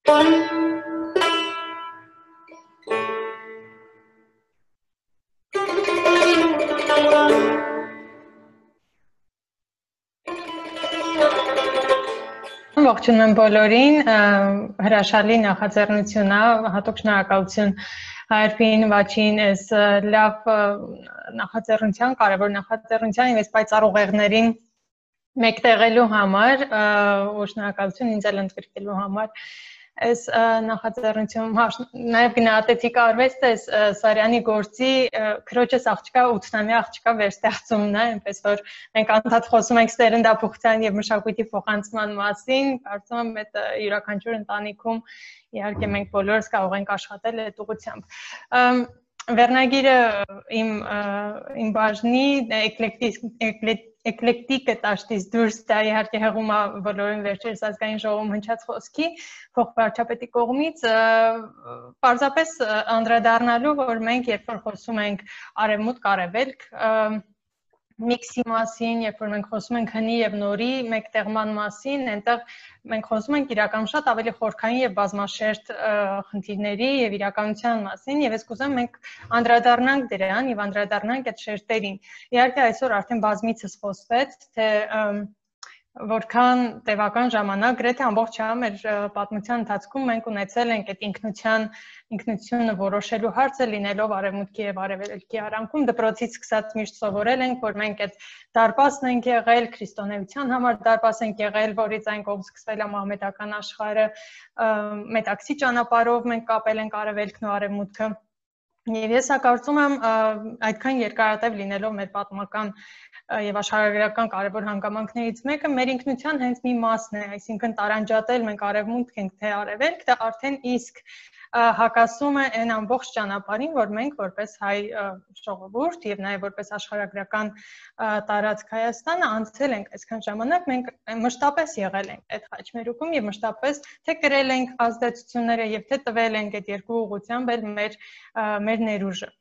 Ողջունում եմ բոլորին, հրաշալի նախաձեռնություն է, հատուկ շնորհակալություն հայրբին վաչին այս լավ նախաձեռնության, կարևոր նախաձեռնության եւ այս պայծառ ուղեղներին մեկտեղելու համար ու շնորհակալություն ինձ էլ ընդգրկելու համար այս նախաձեռնություն նաև գնահատեցի կարվեստը այս Սարյանի գործի քրոջս աղջկա 8-ամյա աղջկա վերստեղծումն է, այնպես որ մենք անդադ խոսում ենք ստերնդափոխության եւ մշակույթի փոխանցման մասին, կարծում եմ այդ յուրաքանչյուր ընտանիքում իհարկե մենք բոլորս կարող ենք աշխատել այդ ուղղությամբ։ Վերնագիրը իմ բաժնի էկլեկտիկը տաշտից դուրս դա իհարկե հեղում է բոլորին վերջերս ազգային ժողովում հնչած խոսքի փոխվարչապետի կողմից պարզապես անդրադառնալու որ մենք երբ որ խոսում ենք արևմուտք արևելք միքսի մասին, երբ որ մենք խոսում ենք հնի եւ նորի մեկտեղման մասին, այնտեղ մենք խոսում ենք իրական շատ ավելի խորքային եւ բազմաշերտ խնդիրների եւ իրականության մասին եւ ես կուզեմ մենք անդրադառնանք դրան եւ անդրադառնանք այդ շերտերին։ Իհարկե այսօր արդեն բազմիցս խոսվեց, թե որքան տևական ժամանակ գրեթե ամբողջ մեր պատմության ընթացքում մենք ունեցել ենք այդ ինքնությունը որոշելու հարցը լինելով արևմուտքի եւ արևելքի արանքում դպրոցից սկսած միշտ սովորել ենք որ մենք այդ դարպասն ենք եղել քրիստոնեության համար դարպաս ենք եղել որից այն կողմ սկսվել է մահմեդական աշխարհը մետաքսի ճանապարհով մենք կապել ենք արևելքն ու արևմուտքը եւ ես կարծում եմ այդքան երկարատև լինելով մեր պատմական եւ աշխարհագրական կարևոր հանգամանքներից մեկը մեր ինքնության հենց մի մասն է, այսինքն տարանջատել մենք արևմուտք ենք թե արևելք, դա արդեն իսկ հակասում է այն ամբողջ ճանապարհին, որ մենք որպես հայ ժողովուրդ եւ նաեւ որպես աշխարհագրական տարածք Հայաստանը անցել ենք այսքան ժամանակ, մենք մշտապես եղել ենք այդ խաչմերուկում եւ մշտապես թե կրել ենք ազդեցությունները եւ թե տվել ենք այդ երկու ուղղությամբ էլ մեր ներուժը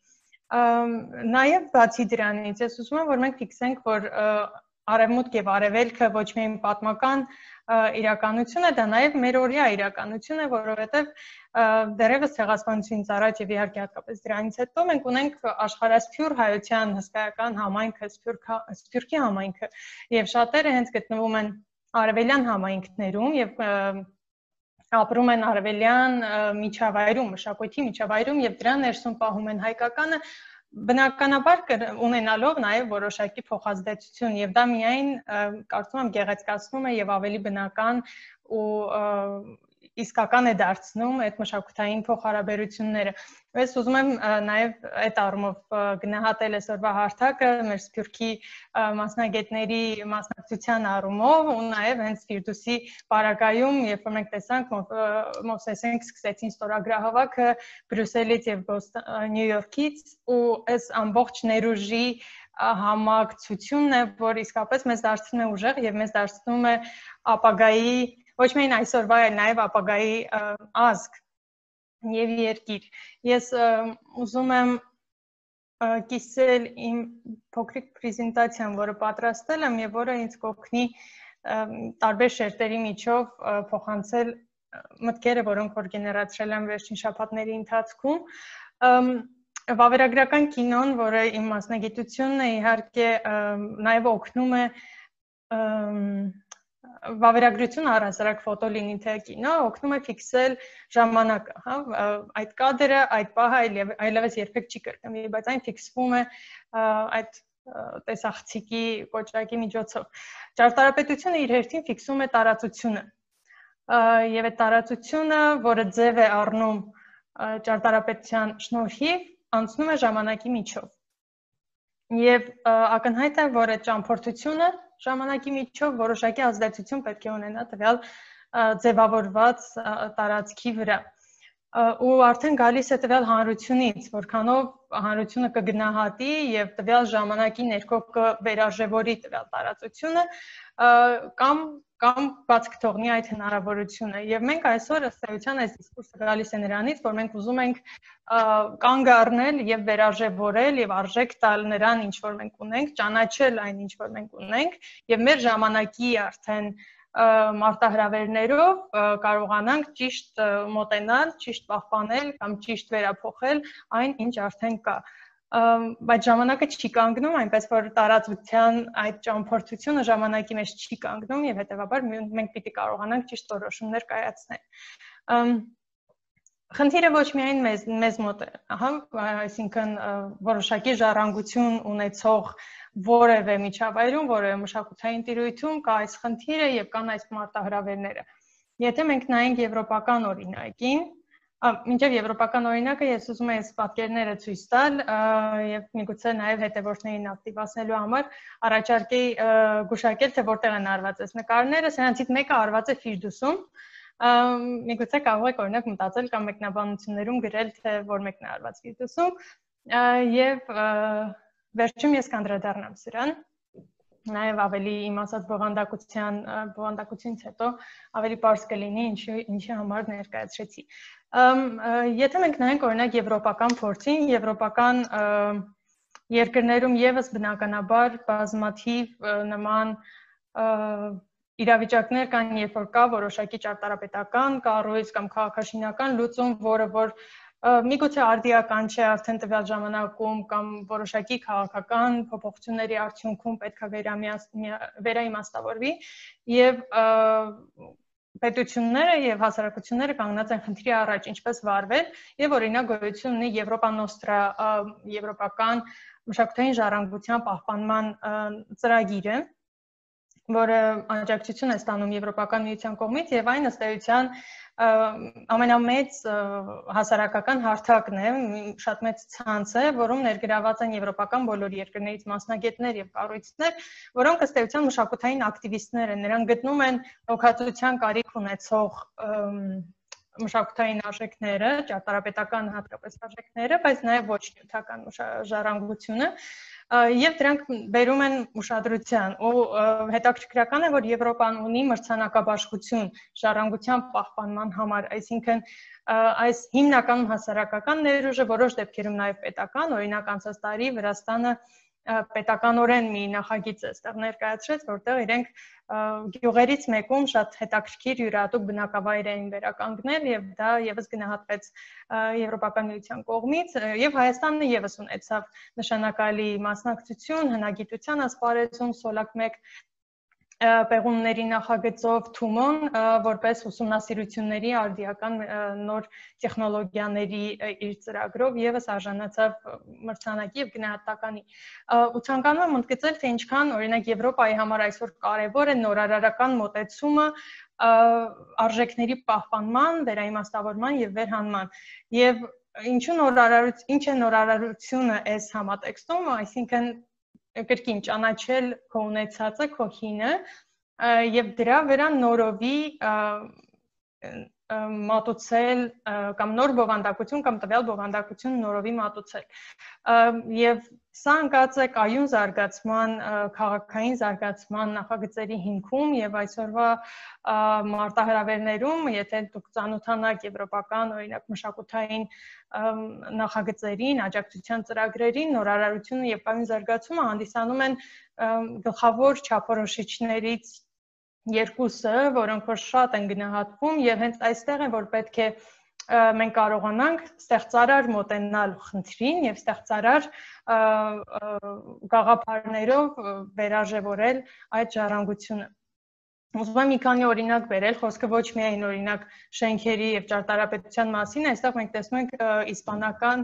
Նաև բացի դրանից, ես ուզում եմ, որ մենք ֆիքսենք, որ արևմուտք եւ արևելքը ոչ միայն պատմական իրականություն է, դա նաև մեր օրյա իրականություն է, որովհետեւ դեռևս ցեղասպանությունից առաջ եւ իհարկե հատկապես դրանից հետո մենք ունենք աշխարհասփյուր հայության հսկայական համայնքը, սփյուռքի համայնքը եւ շատերը հենց գտնվում են արևելյան համայնքներում եւ ապրում են արևելյան միջավայրում, մշակույթի միջավայրում եւ դրա ներսում պահում են հայկականը բնականաբար ունենալով նաեւ որոշակի փոխազդեցություն եւ դա միայն կարծում եմ գեղեցկացնում է եւ ավելի բնական ու իսկական է դարձնում այդ մշակութային փոխհարաբերությունները։ Ես ուզում եմ նաև այդ առումով գնահատել այսօրվա հարթակը մեր սփյուռքի մասնագետների մասնակցության առումով ու նաև հենց Ֆիրդուսի պարագայում, երբ որ մենք տեսանք Մովսեսենք սկսեցին ստորագրահավաքը Բրյուսելից եւ Նյու Յորքից ու այս ամբողջ ներուժի համակցությունն է, որ իսկապես մեզ դարձնում է ուժեղ եւ մեզ դարձնում է ապագայի ոչ միայն այսօրվա, այլ նաև ապագայի ազգ եւ երկիր։ Ես ուզում եմ կիսել իմ փոքրիկ պրեզենտացիան, որը պատրաստել եմ եւ որը ինձ կօգնի տարբեր շերտերի միջով փոխանցել մտքերը, որոնք որ գեներացրել եմ վերջին շաբաթների ընթացքում։ Վավերագրական կինոն, որը իմ մասնագիտությունն է, իհարկե նաև օգնում է վավերագրությունը առհասարակ ֆոտո լինի թե կինո օգնում է ֆիքսել ժամանակը, հա, այդ կադրը, այդ պահը այլևս երբեք չի կրկնվի, բայց այն ֆիքսվում է այդ տեսախցիկի կոճակի միջոցով։ Ճարտարապետությունը իր հերթին ֆիքսում է տարածությունը։ Եվ այդ տարածությունը, որը ձև է առնում ճարտարապետության շնորհիվ, անցնում է ժամանակի միջով։ Եվ ակնհայտ է, որ այդ ճամփորդությունը ժամանակի միջով որոշակի ազդեցություն պետք է ունենա տվյալ ձևավորված տարածքի վրա։ Ու արդեն գալիս է տվյալ հանրությունից, որքանով հանրությունը կգնահատի եւ տվյալ ժամանակի ներքո կվերաժևորի տվյալ տարածությունը կամ բաց կթողնի այդ հնարավորությունը։ Եվ մենք այսօր ըստ էության այս դիսկուրսը գալիս է նրանից, որ մենք ուզում ենք կանգ առնել եւ վերաժևորել եւ արժեք տալ նրան, ինչ որ մենք ունենք, ճանաչել այն, ինչ որ մենք ունենք եւ մեր ժամանակի արդեն մարտահրավերներով կարողանանք ճիշտ մոտենալ, ճիշտ պահպանել կամ ճիշտ վերափոխել այն, ինչ արդեն կա։ Բայց ժամանակը չի կանգնում, այնպես որ տարածության այդ ճամփորդությունը ժամանակի մեջ չի կանգնում եւ հետեւաբար մենք պիտի կարողանանք ճիշտ որոշումներ կայացնել։ Խնդիրը ոչ միայն մեզ մոտ է, այսինքն որոշակի ժառանգություն ունեցող որևէ միջավայրում, որևէ մշակութային տիրույթում կա այս խնդիրը եւ կան այս մարտահրավերները։ Եթե մենք նայենք եվրոպական օրինակին, մինչև եվրոպական օրինակը ես ուզում եմ այս պատկերները ցույց տալ եւ միգուցե նաեւ հետեւորդներին ակտիվացնելու համար առաջարկեի գուշակել թե որտեղ են արված այս նկարները, սրանցից մեկը արված է Ֆիրդուսում, միգուցե կարող եք օրինակ մտածել կամ մեկնաբանություններում գրել թե որ մեկն է արված Ֆիրդուսում եւ վերջում ես կանդրադառնամ սրան նաև ավելի իմ ասած բովանդակությունից հետո ավելի պարզ կլինի ինչի համար ներկայացրեցի։ Եթե մենք նայենք օրինակ եվրոպական փորձին, եվրոպական երկրներում եւս բնականաբար բազմաթիվ նման իրավիճակներ կան, երբ որ կա որոշակի ճարտարապետական կառույց կամ քաղաքաշինական լուծում, որը որ միգուցե արդիական չէ արդեն տվյալ ժամանակում կամ որոշակի քաղաքական փոփոխությունների արդյունքում պետք է վերաիմաստավորվի եւ պետությունները եւ հասարակությունները կանգնած են խնդրի առաջ ինչպես վարվել եւ օրինակ գոյություն ունի Եվրոպա Նոստրա եվրոպական մշակութային ժառանգության պահպանման ծրագիրը, որը աջակցություն է ստանում Եվրոպական միության կողմից եւ այն ըստ էության ամենամեծ հասարակական հարթակն է, շատ մեծ ցանց է, որում ներգրաված են եվրոպական բոլոր երկրներից մասնագետներ եւ կառույցներ, որոնք ըստ էության մշակութային ակտիվիստներ են, նրանք գտնում են հոգացության կարիք ունեցող մշակութային արժեքները, ճարտարապետական հատկապես արժեքները, բայց նաեւ ոչ նյութական ժառանգությունը եւ դրանք բերում են ուշադրության ու հետաքրքրական է որ Եվրոպան ունի մրցանակաբաշխություն ժառանգության պահպանման համար, այսինքն այս հիմնականում հասարակական ներուժը որոշ դեպքերում նաեւ պետական, օրինակ անցած տարի Վրաստանը պետականորեն մի նախագիծ է այստեղ ներկայացրեց, որտեղ իրենք գյուղերից մեկում շատ հետաքրքիր յուրահատուկ բնակավայր էին վերականգնել եւ դա եւս գնահատվեց Եվրոպական միության կողմից եւ Հայաստանը եւս ունեցավ նշանակալի մասնակցություն հնագիտության ասպարեզում Սոլակ 1 պեղումների նախագծով Թումոն որպես ուսումնասիրությունների արդիական նոր տեխնոլոգիաների իր ծրագրով եւս արժանացավ մրցանակի եւ գնահատականի։ Ու ցանկանում եմ ընդգծել, թե ինչքան օրինակ Եվրոպայի համար այսօր կարեւոր է նորարարական մոտեցումը արժեքների պահպանման, վերաիմաստավորման եւ վերհանման։ Եվ ինչ է նորարարությունը այս համատեքստում, այսինքն կրկին ճանաչել քո ունեցածը, քո հինը եւ դրա վրա նորովի մատուցել կամ նոր բովանդակություն կամ տվյալ բովանդակություն նորովի մատուցել եւ սա ընկած է կայուն զարգացման քաղաքային զարգացման նախագծերի հիմքում եւ այսօրվա մարտահրավերներում եթե դուք ծանոթանաք եվրոպական օրինակ մշակութային նախագծերին, աջակցության ծրագրերին, նորարարությունը եւ կայուն զարգացումը հանդիսանում են գլխավոր չափորոշիչներից երկուսը, որոնք որ շատ են գնահատվում եւ հենց այստեղ է որ պետք է մենք կարողանանք ստեղծարար մոտենալ խնդրին եւ ստեղծարար գաղափարներով վերարժևորել այդ ժառանգությունը։ Ուզում եմ մի քանի օրինակ բերել, խոսքը ոչ միայն օրինակ շենքերի եւ ճարտարապետության մասին, այստեղ մենք տեսնում ենք իսպանական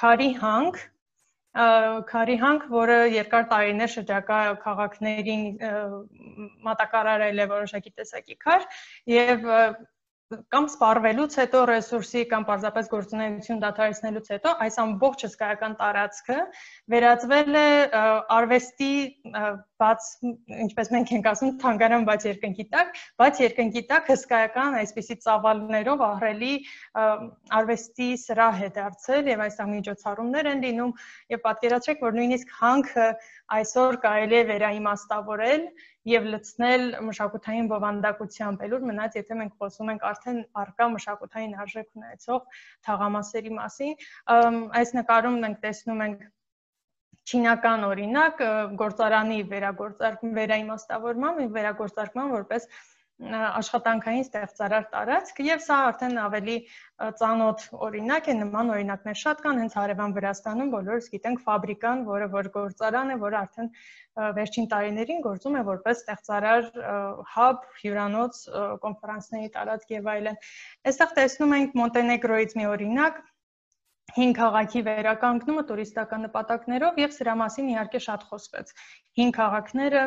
Քարի հանք, որը երկար տարիներ շրջակա քաղաքներին մատակարարել է որոշակի տեսակի քար եւ կամ սպառվելուց հետո ռեսուրսի կամ պարզապես գործունեություն դադարեցնելուց հետո այս ամբողջ հսկայական տարածքը վերածվել է արվեստի բաց, ինչպես մենք ենք ասում, թանգարան բաց երկնքի տակ հսկայական այսպիսի ծավալներով ահռելի արվեստի սրահ է դարձել եւ այստեղ միջոցառումներ են լինում եւ պատկերացրեք, որ նույնիսկ հանքը այսօր կարելի է վերաիմաստավորել եւ լցնել մշակութային բովանդակությամբ, ելուր մնաց, եթե մենք խոսում ենք արդեն առկա մշակութային արժեք ունեցող թաղամասերի մասին, այս նկարում մենք տեսնում ենք չինական օրինակ գործարանի վերաիմաստավորման, վերագործարկման որպես աշխատանքային ստեղծարար տարածք եւ սա արդեն ավելի ծանոթ օրինակ է, նման օրինակներ շատ կան հենց հարևան Վրաստանում, բոլորս գիտենք Ֆաբրիկան, որը որ գործարան է, որը արդեն վերջին տարիներին գործում է որպես ստեղծարար հաբ, հյուրանոց, կոնֆերանսների տարածք եւ այլն։ Այստեղ տեսնում ենք Մոնտենեգրոյից մի օրինակ, 5 քաղաքի վերականգնումը տուրիստական նպատակներով եւ սրա մասին իհարկե շատ խոսվեց։ 5 քաղաքները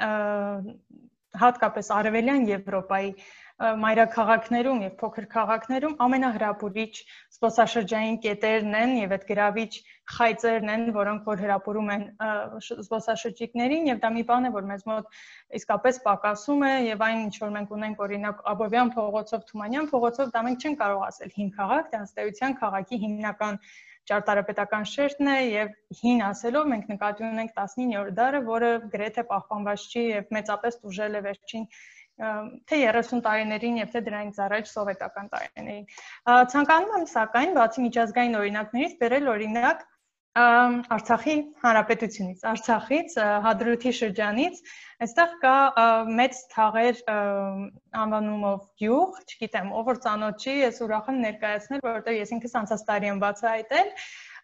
հատկապես Արևելյան Եվրոպայի մայրաքաղաքներում եւ փոքր քաղաքներում ամենահրապուրիչ զբոսաշրջային կետերն են եւ այդ գրավիչ խայծերն են, որոնք որ հրապուրում են զբոսաշրջիկներին եւ դա մի բան է, որ մեզ մոտ իսկապես պակասում է եւ այն ինչ որ մենք ունենք օրինակ Աբովյան փողոցով, Թումանյան փողոցով, դա մենք չենք կարող ասել 5 քաղաք, դա ըստ էության քաղաքի հիմնական ճարտարապետական շերտն է եւ հին ասելով մենք նկատի ունենք 19-րդ դարը, որը գրեթե պահպանված չի եւ մեծապես տուժել է վերջին թե 30 տարիներին եւ թե դրանից առաջ սովետական տարիներին։ Ցանկանում եմ սակայն բացի միջազգային օրինակներից բերել օրինակ Արցախի հանրապետությունից, Արցախից, Հադրութի շրջանից, այստեղ կա մեծ թաղեր անվանումով գյուղ, չգիտեմ, ով որ ծանոթ չի, ես ուրախ եմ ներկայացնել, որովհետեւ ես ինքս անցած տարի եմ բացահայտել։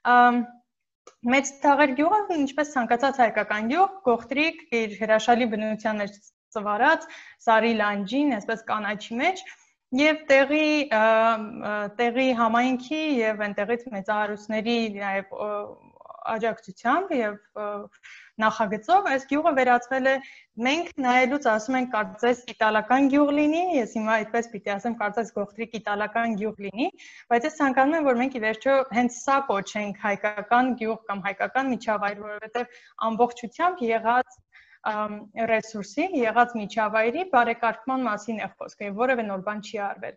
Մեծ թաղեր գյուղը, ինչպես ցանկացած հայկական գյուղ, գողտրիկ, իր հրաշալի բնության մեջ ծվարած, սարի լանջին, այսպես կանաչի մեջ, եւ տեղի համայնքի եւ այնտեղից մեծահարուստների նաեւ աջակցությամբ եւ նախագծով այս գյուղը վերածվել է մենք նայելուց ասում ենք կարծես իտալական գյուղ լինի, ես հիմա այդպես պիտի ասեմ կարծես գողտրիկ իտալական գյուղ լինի, բայց ես ցանկանում եմ որ մենք ի վերջո հենց սա կոչենք հայկական գյուղ կամ հայկական միջավայր, որովհետեւ ամբողջությամբ եղած ռեսուրսի, եղած միջավայրի բարեկարգման մասին է խոսքը եւ որևէ նոր բան չի արվել։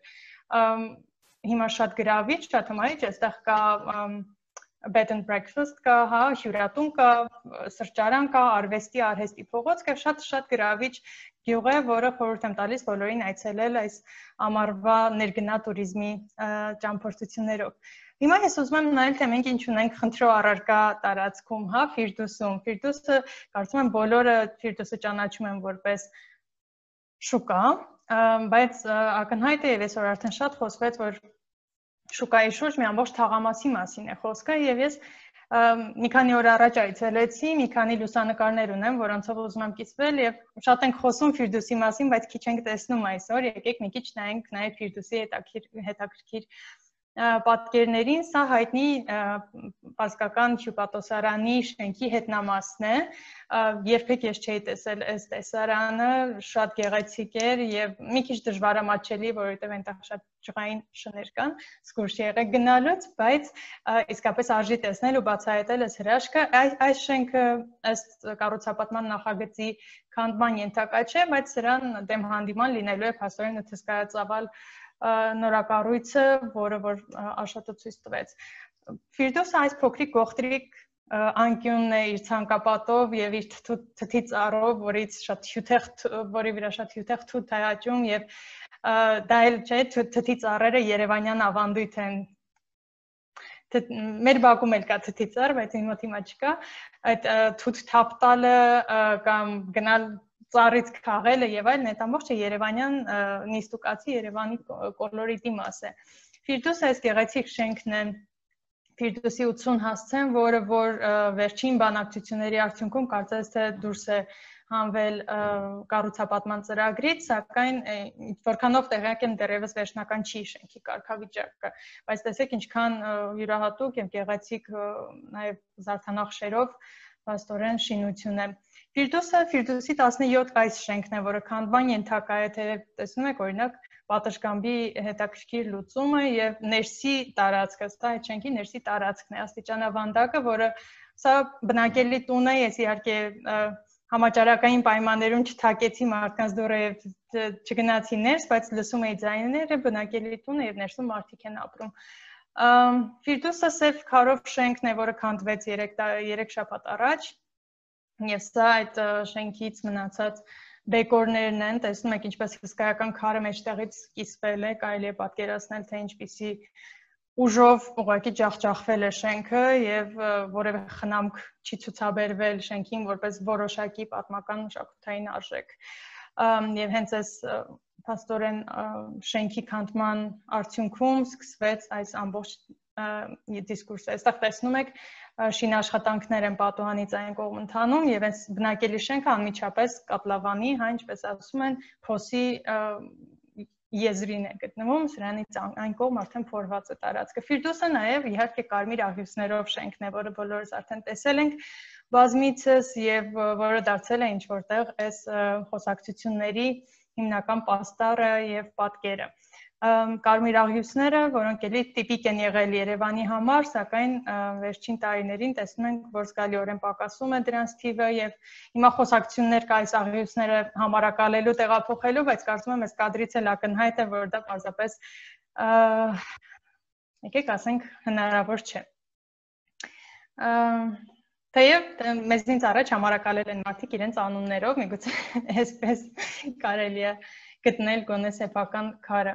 Հիմա շատ գրավիչ, շատ հմայիչ, այստեղ կա bed and breakfast կա, հա, հյուրատուն կա, սրճարան կա, արվեստի, արհեստի փողոց կա, շատ գրավիչ գյուղ է, որը խորհուրդ եմ տալիս բոլորին այցելել այս ամառվա ներգնա туриզմի ճամփորդություններով։ Հիմա ես ուզում եմ նայել, թե մենք ինչ ունենք խնդրո առարկա տարածքում, հա, Ֆիրդուսում։ Ֆիրդուսը, կարծում եմ բոլորը Ֆիրդուսը ճանաչում են որպես շուկա, բայց ակնհայտ է եւ այսօր արդեն շատ խոսվեց, որ շուկայի շուրջ մի ամբողջ թաղամասի մասին է խոսքը եւ ես մի քանի օր առաջ այցելեցի, մի քանի լուսանկարներ ունեմ, որոնցով ուզում եմ կիսվել եւ շատ ենք խոսում Ֆիրդուսի մասին, բայց քիչ ենք տեսնում այսօր, եկեք մի քիչ նայենք նաեւ Ֆիրդուսի հետաքրքիր պատկերներին, սա հայտնի պարսկական հյուպատոսարանի շենքի հետնամասն է, երբեք ես չէի տեսել այս տեսարանը, շատ գեղեցիկ էր եւ մի քիչ դժվարամատչելի, որովհետեւ այնտեղ շատ ջղային շներ կան, զգույշ եղեք գնալուց, բայց իսկապես արժի տեսնել ու բացահայտել այս հրաշքը, այս շենքը ըստ կառուցապատման նախագծի քանդման ենթակա չէ, բայց սրան դեմ հանդիման լինելու է փաստորեն հսկայածավալ նորակառույցը, որը որ Աշոտը ցույց տվեց։ Ֆիրդուսը այս փոքրիկ գողտրիկ անկյունն է իր ցանկապատով եւ իր թթի ծառով, որի վրա շատ հյութեղ թութ է աճում եւ դա էլ չէ, թթի ծառերը երևանյան ավանդույթ են։ Մեր բակում էլ կա թթի ծառ, բայց հիմա չկա։ Այդ թութ թափ տալը կամ գնալ ծառից քաղելը եւ այլն, այդ ամբողջը երևանյան նիստուկացի Երևանի կոլորիտի մաս է։ Ֆիրդուսը այս գեղեցիկ շենքն է Ֆիրդուսի 80 հասցեն, որը որ վերջին բանակցությունների արդյունքում կարծես թե դուրս է հանվել կառուցապատման ծրագրից, սակայն որքանով տեղյակ եմ դեռևս վերջնական չի շենքի կարգավիճակը, բայց տեսեք ինչքան յուրահատուկ եւ գեղեցիկ նաեւ զարդանախշերով փաստորեն շինություն է։ Ֆիրդուսի 17 կայս շենքն է, որը քանդման ենթակա է, թե տեսնում եք օրինակ պատշգամբի հետաքրքիր լուծումը եւ ներսի տարածքը, սա այդ շենքի ներսի տարածքն է, աստիճանավանդակը, որը սա բնակելի տուն է, ես իհարկե համաճարակային պայմաններում չթակեցի մարդկանց դուռը եւ չգնացի ներս, բայց լսում էի ձայները, բնակելի տուն է եւ ներսում մարդիկ են ապրում։ Ֆիրդուսը սև քարով շենքն է, որը քանդվեց 3 շաբաթ առաջ։ Եվ սա այդ շենքից մնացած դեկորներն են, տեսնում եք ինչպես հսկայական քարը մեջտեղից կիսվել է, կարելի է պատկերացնել, թե ինչպիսի ուժով ուղղակի ջախջախվել է շենքը եւ որևէ խնամք չի ցուցաբերվել շենքին որպես որոշակի պատմական մշակութային արժեք։ Եվ հենց այս փաստորեն շենքի քանդման արդյունքում սկսվեց այս ամբողջ դիսկուրսը։ Այստեղ տեսնում եք շինաշխատանքներ են պատուհանից այն կողմ ընթանում եւ այս բնակելի շենքը անմիջապես կապլավանի, հա ինչպես ասում են, փոսի եզրին է գտնվում, սրանից այն կողմ արդեն փորված է տարածքը։ Ֆիրդուսը նաև իհարկե կարմիր աղյուսներով շենքն է, որը բոլորս արդեն տեսել ենք բազմիցս եւ որը դարձել է ինչ որտեղ այս խոսակցությունների հիմնական պաստառը եւ պատկերը։ Կարմիր աղյուսները, որոնք էլի տիպիկ են եղել Երևանի համար, սակայն վերջին տարիներին տեսնում ենք, որ զգալիորեն պակասում է դրանց թիվը եւ հիմա խոսակցություններ կա այս աղյուսները համարակալելու, տեղափոխելու, բայց կարծում եմ այս կադրից էլ ակնհայտ է, որ դա պարզապես եկեք ասենք հնարավոր չէ։ Թեև մեզնից առաջ համարակալել են մարդիկ իրենց անուններով, միգուցե այսպես կարելի է գտնել գոնե սեփական քարը։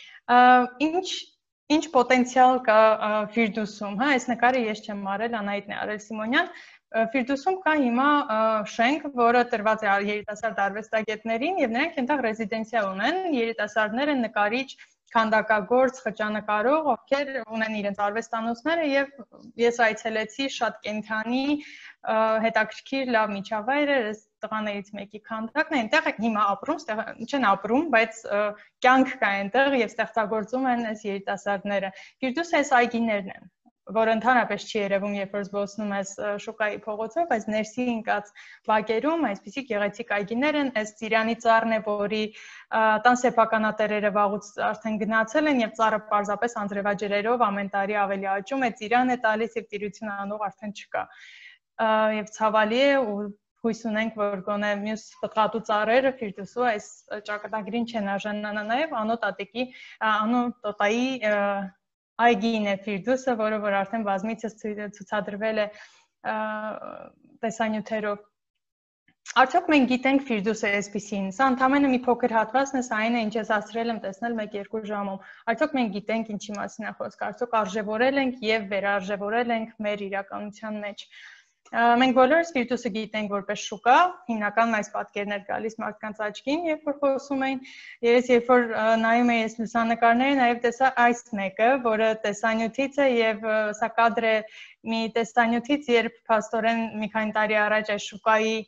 Ինչ պոտենցիալ կա Ֆիրդուսում, հա, այս նկարը ես չեմ արել, Անահիտն է արել Սիմոնյան։ Ֆիրդուսում կա հիմա շենք, որը տրված է երիտասարդ արվեստագետներին եւ նրանք այնտեղ ռեզիդենցիա ունեն, երիտասարդներ են, նկարիչ, քանդակագործ, խճանկարող, ովքեր ունեն իրենց արվեստանոցները եւ ես այցելեցի շատ կենթանի հետաքրքիր լավ միջավայր է, այս տղաներից մեկի քանդակն է, այնտեղ հիմա ապրում, չեն ապրում, բայց կյանք կա այնտեղ եւ ստեղծագործում են այս երիտասարդները։ Ֆիրդուսը այս այգիներն են, որը ընդհանրապես չի երևում, երբ որ զբոսնում ես շուկայի փողոցով, բայց ներսի ընկած բակերում այսպիսի գեղեցիկ այգիներ են, այս Ծիրանի ծառն է, որի տան սեփականատերերը վաղուց արդեն գնացել են եւ ծառը պարզապես անձրևաջրերով ամեն տարի ավելի աճում է, ծիրան է տալիս եւ տիրություն անող արդեն չկա։ Եվ ցավալի է ու հույս ունենք, որ գոնե մյուս պտղատու ծառերը Ֆիրդուսու այս ճակատագրին չեն արժանանա նաեւ Անո տատիկի, Անո տոտայի այգին է Ֆիրդուսը, որը որ արդեն բազմիցս ցուցադրվել է տեսանյութերով։ Արդյոք մենք գիտենք Ֆիրդուսը այսպիսին, սա ընդամենը մի փոքր հատվածն է, սա այն է, ինչ ես ասրել եմ տեսնել 1-2 ժամում։ Արդյոք մենք գիտենք ինչի մասին է խոսքը, արդյոք արժևորել ենք եւ վերարժևորել ենք մեր իրականության մեջ։ Մենք բոլորս Ֆիրդուսը գիտենք որպես շուկա, հիմնականում այս պատկերն էր գալիս մարդկանց աչքին, երբ որ խոսում էին, ես երբ որ նայում էի այս լուսանկարները, նաև տեսա այս մեկը, որը տեսանյութից է եւ սա կադր է մի տեսանյութից, երբ փաստորեն մի քանի տարի առաջ այս շուկայի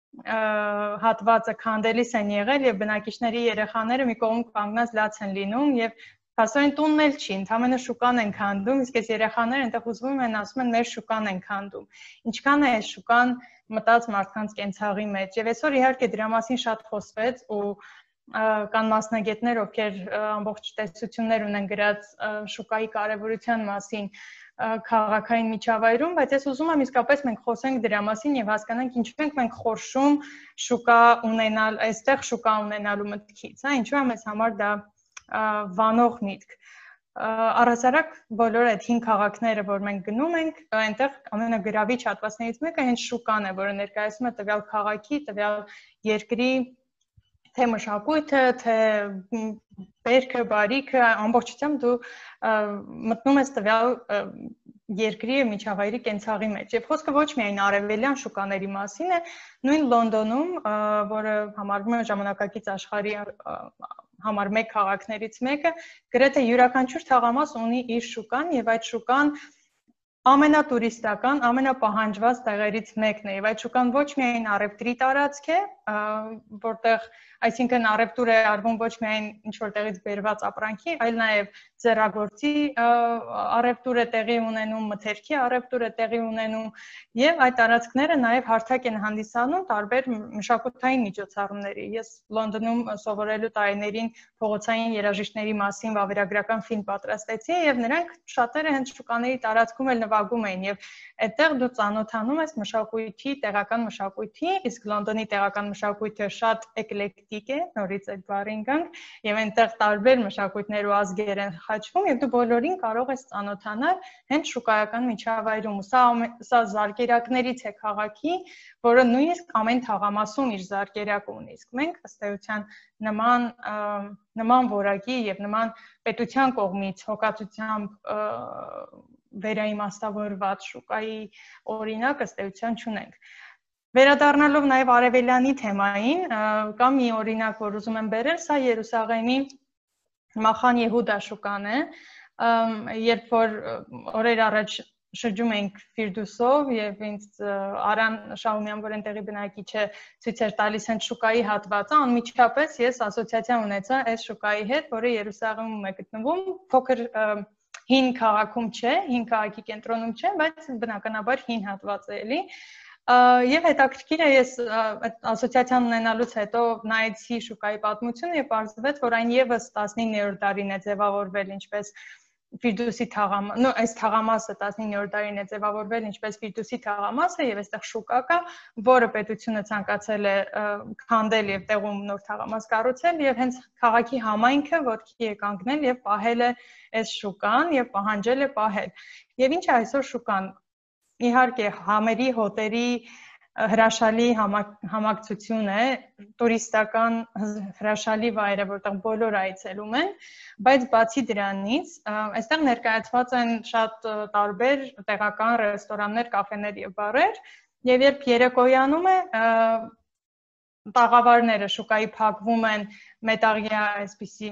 հատվածը քանդելիս են եղել եւ բնակիչների երեխաները մի կողմ կանգնած լաց են լինում եւ փաստորեն տունն էլ չի, ընդհանրապես շուկան են քանդում, իսկ այս երեխաները այնտեղ ուզվում են ասում են մեր շուկան են քանդում։ Ինչքան է այս շուկան մտած մարդկանց կենցաղի մեջ։ Եվ այսօր իհարկե դրա մասին շատ խոսվեց ու կան մասնագետներ, ովքեր ամբողջ տեսություններ ունեն գրած շուկայի կարևորության մասին քաղաքային միջավայրում, բայց ես ուզում եմ իսկապես մենք խոսենք դրա մասին եւ հասկանանք ինչու ենք մենք խորշում շուկա ունենալ, այստեղ շուկա ունենալու մտքից, հա, ինչու է մեզ համար դա վանող միտք։ Առհասարակ բոլոր այդ 5 քաղաքները, որ մենք գնում ենք, այնտեղ ամենագրավիչ հատվածներից մեկը հենց շուկան է, որը ներկայացնում է տվյալ քաղաքի, տվյալ երկրի թե մշակույթը, թե բերքը, բարիքը, ամբողջությամբ դու մտնում ես տվյալ երկրի միջավայրի կենցաղի մեջ։ Եվ խոսքը ոչ միայն արևելյան շուկաների մասին է, նույն Լոնդոնում, որը համարվում է ժամանակակից աշխարհի համար մեկ քաղաքներից մեկը, գրեթե յուրաքանչյուր թաղամաս ունի իր շուկան եւ այդ շուկան ամենատուրիստական, ամենապահանջված տեղերից մեկն է եւ այդ շուկան ոչ միայն առևտրի տարածք է, որտեղ այսինքն առևտուր է արվում ոչ միայն ինչ որ տեղից բերված ապրանքի, այլ նաեւ ձեռագործի առևտուր է տեղի ունենում, մթերքի առևտուր է տեղի ունենում եւ այդ տարածքները նաեւ հարթակ են հանդիսանում տարբեր մշակութային միջոցառումների։ Ես Լոնդոնում սովորելու տարիներին փողոցային երաժիշտների մասին վավերագրական ֆիլմ պատրաստեցի եւ նրանք շատերը հենց շուկաների տարածքում էլ նվագում էին եւ այդտեղ դու ծանոթանում ես մշակույթի, տեղական մշակույթի, իսկ Լոնդոնի տեղական մշակույթը շատ էկլեկտիկ է, նորից այդ բառին գանք, եւ այնտեղ տարբեր մշակույթներ ու ազգեր են խաչվում եւ դու բոլորին կարող ես ծանոթանալ հենց շուկայական միջավայրում։ Սա զարկերակներից է քաղաքի, որը նույնիսկ ամեն թաղամասում իր զարկերակը ունի։ Իսկ մենք ըստ էության նման որակի եւ նման պետության կողմից հոգացությամբ վերաիմաստավորված շուկայի օրինակ ըստ էության չունենք։ Վերադառնալով նաև Արևելյանի թեմային, կա մի օրինակ, որ ուզում եմ բերել, սա Երուսաղեմի Մախան Եհուդա շուկան է, երբ որ օրեր առաջ շրջում ենք Ֆիրդուսով եւ ինձ Արան Շահումյան, որ այնտեղի բնակիչ է, ցույց էր տալիս հենց շուկայի հատվածը, անմիջապես ես ասոցիացիա ունեցա այս շուկայի հետ, որը Երուսաղեմում է գտնվում, փոքր հին քաղաքում չէ, հին քաղաքի կենտրոնում չէ, բայց բնականաբար հին հատված է էլի։ Եվ հետաքրքիր է, ես ասոցիացիան ունենալուց հետո նայեցի շուկայի պատմությունը եւ պարզվեց, որ այն եւս 19-րդ դարին է ձևավորվել, ինչպես Ֆիրդուսի թաղամասը, այս թաղամասը 19-րդ դարին է ձևավորվել, ինչպես Ֆիրդուսի թաղամասը եւ այստեղ շուկա կա, որը պետությունը ցանկացել է քանդել եւ տեղում նոր թաղամաս կառուցել եւ հենց քաղաքի համայնքը ոտքի է կանգնել եւ պահել է այս շուկան եւ պահանջել է պահել։ Եվ ինչ է այսօր շուկան։ Իհարկե, համերի, հոտերի հրաշալի համակցություն է, տուրիստական հրաշալի վայր է, որտեղ բոլորը այցելում են, բայց բացի դրանից, այստեղ ներկայացված են շատ տարբեր տեղական ռեստորաններ, կաֆեներ եւ բարեր, եւ երբ երեկոյանում է, տաղավարները շուկայի փակվում են մետաղյա այսպիսի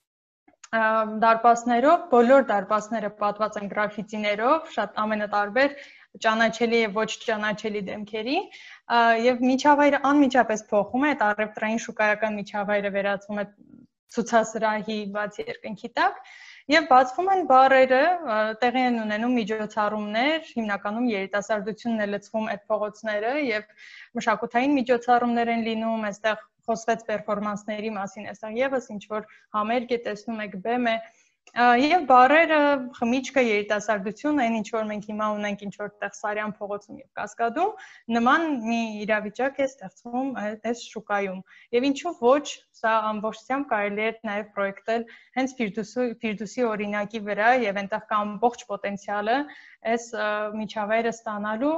դարպասներով, բոլոր դարպասները պատված են գրաֆիտիներով, շատ ամենատարբեր ճանաչելի եւ ոչ ճանաչելի դեմքերի, եւ միջավայրը անմիջապես փոխում է, այդ առևտրային շուկայական միջավայրը վերածվում է ցուցասրահի բաց երկնքի տակ, եւ բացվում են բարերը, տեղի են ունենում միջոցառումներ, հիմնականում երիտասարդությունն է լցվում այդ փողոցները եւ մշակութային միջոցառումներ են լինում, այստեղ խոսվեց պերֆորմանսների մասին, այստեղ եւս ինչ որ համերգ է, տեսնում եք, բեմ է, եւ բարերը, խմիչքը, երիտասարդություն, այն ինչ որ մենք հիմա ունենք ինչ որտեղ Սարյան փողոցում եւ Կասկադում, նման մի իրավիճակ է ստեղծվում այս շուկայում։ Եվ ինչու ոչ, սա ամբողջությամբ կարելի է նաեւ պրոյեկտել հենց Ֆիրդուսի օրինակի վրա եւ այնտեղ կա ամբողջ պոտենցիալը այս միջավայրը ստանալու։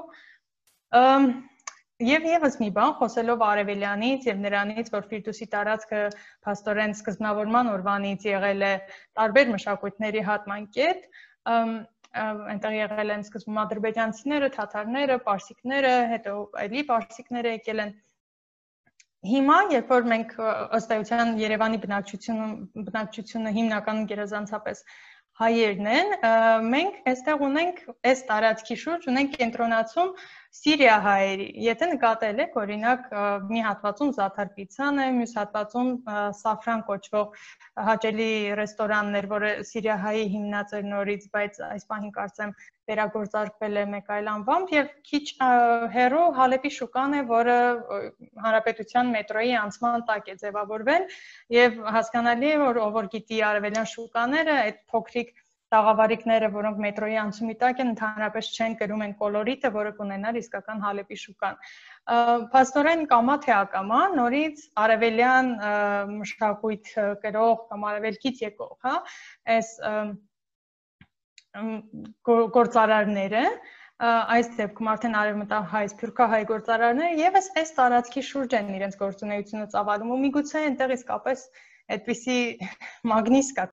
Եվ եւս մի բան, խոսելով Արևելյանից եւ նրանից, որ Ֆիրդուսի տարածքը փաստորեն սկզբնավորման օրվանից եղել է տարբեր մշակույթների հատման կետ, այնտեղ եղել են սկզբում ադրբեջանցիները, թաթարները, պարսիկները, հետո այլի պարսիկները եկել են։ Հիմա, երբ որ մենք ըստ էության Երևանի բնակչությունը հիմնականում գերազանցապես հայերն են, մենք այստեղ ունենք այս տարածքի շուրջ ունենք կենտրոնացում Սիրիա հայերի։ Եթե նկատել եք, օրինակ, մի հատվածում Զաթար պիցան է, մյուս հատվածում Սաֆրան կոչվող հաճելի ռեստորաններ, որը Սիրիահայի հիմնած էր նորից, բայց այս պահին կարծեմ վերագործարկվել է մեկ այլ անվամբ, եւ քիչ հեռու Հալեպի շուկան է, որը Հանրապետության մետրոյի անցման տակ է ձևավորվել, եւ հասկանալի է, որ ով որ գիտի արևելյան շուկաները, այդ փոքրիկ տաղավարիկները, որոնք մետրոյի անցումի տակ են, ընդհանրապես չեն կրում են կոլորիտը, որը կունենար իսկական Հալեպի շուկան։ Փաստորեն կամա թե ակամա, նորից արևելյան մշակույթ կրող կամ արևելքից եկող, հա, այս գործարարները, այս դեպքում արդեն արևմտահայ, սփյուռքահայ գործարարները եւս այս տարածքի շուրջ են իրենց գործունեությունը ծավալում ու միգուցե այնտեղ իսկապես այդպիսի մագնիս կա